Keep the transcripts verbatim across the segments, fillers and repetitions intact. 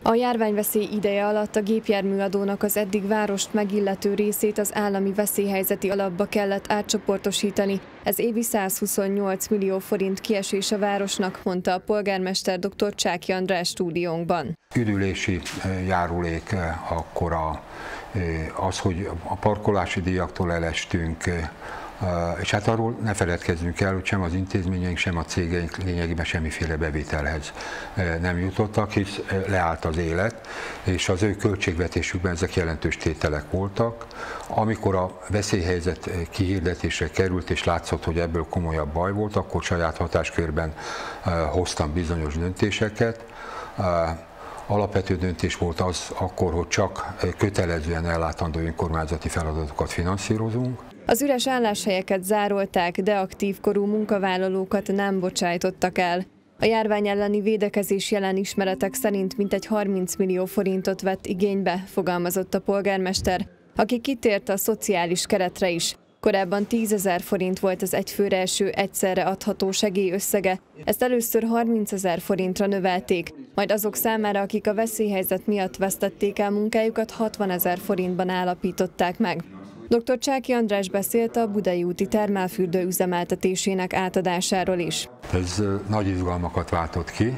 A járványveszély ideje alatt a gépjárműadónak az eddig várost megillető részét az állami veszélyhelyzeti alapba kellett átcsoportosítani. Ez évi százhuszonnyolc millió forint kiesés a városnak, mondta a polgármester dr. Csáky András stúdiónkban. Üdülési járulék, akkor a, az, hogy a parkolási díjaktól elestünk, és hát arról ne feledkezzünk el, hogy sem az intézményeink, sem a cégeink lényegében semmiféle bevételhez nem jutottak, hisz leállt az élet, és az ő költségvetésükben ezek jelentős tételek voltak. Amikor a veszélyhelyzet kihirdetésre került, és látszott, hogy ebből komolyabb baj volt, akkor saját hatáskörben hoztam bizonyos döntéseket. Alapvető döntés volt az akkor, hogy csak kötelezően ellátandó önkormányzati feladatokat finanszírozunk. Az üres álláshelyeket zárolták, de aktív korú munkavállalókat nem bocsájtottak el. A járvány elleni védekezés jelen ismeretek szerint mintegy harminc millió forintot vett igénybe, fogalmazott a polgármester, aki kitért a szociális keretre is. Korábban tízezer forint volt az egyfőre eső egyszerre adható segélyösszege, ezt először harmincezer forintra növelték, majd azok számára, akik a veszélyhelyzet miatt vesztették el munkájukat, hatvanezer forintban állapították meg. doktor Csáky András beszélt a Budai úti termálfürdő üzemeltetésének átadásáról is. Ez nagy izgalmakat váltott ki.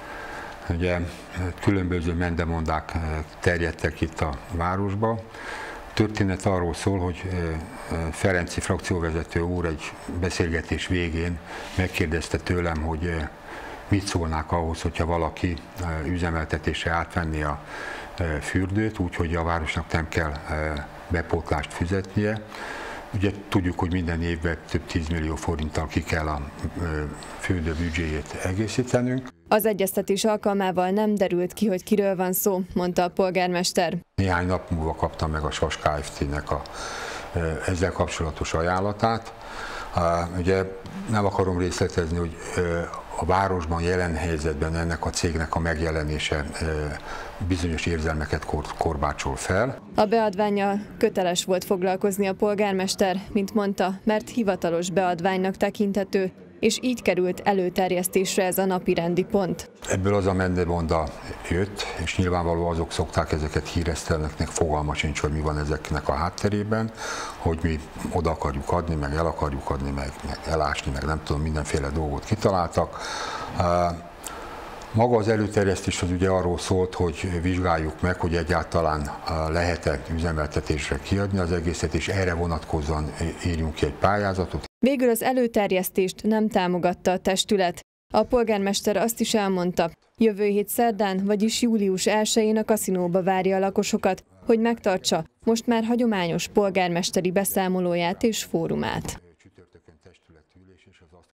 Ugye különböző mendemondák terjedtek itt a városba. A történet arról szól, hogy Ferenci frakcióvezető úr egy beszélgetés végén megkérdezte tőlem, hogy mit szólnák ahhoz, hogyha valaki üzemeltetésre átvenni a fürdőt, úgyhogy a városnak nem kell bepótlást fizetnie. Ugye tudjuk, hogy minden évben több tízmillió forinttal ki kell a fürdő büdzséjét egészítenünk. Az egyeztetés alkalmával nem derült ki, hogy kiről van szó, mondta a polgármester. Néhány nap múlva kaptam meg a Sas Kft-nek a ezzel kapcsolatos ajánlatát. Ugye nem akarom részletezni, hogy a városban jelen helyzetben ennek a cégnek a megjelenése bizonyos érzelmeket korbácsol fel. A beadvánnyal köteles volt foglalkozni a polgármester, mint mondta, mert hivatalos beadványnak tekinthető, és így került előterjesztésre ez a napirendi pont. Ebből az a mendemonda jött, és nyilvánvaló azok szokták ezeket híresztelneknek, fogalma sincs, hogy mi van ezeknek a hátterében, hogy mi oda akarjuk adni, meg el akarjuk adni, meg, meg elásni, meg nem tudom, mindenféle dolgot kitaláltak. Maga az előterjesztés az ugye arról szólt, hogy vizsgáljuk meg, hogy egyáltalán lehet-e üzemeltetésre kiadni az egészet, és erre vonatkozóan írjunk ki egy pályázatot. Végül az előterjesztést nem támogatta a testület. A polgármester azt is elmondta, jövő hét szerdán, vagyis július elsején a kaszinóba várja a lakosokat, hogy megtartsa most már hagyományos polgármesteri beszámolóját és fórumát.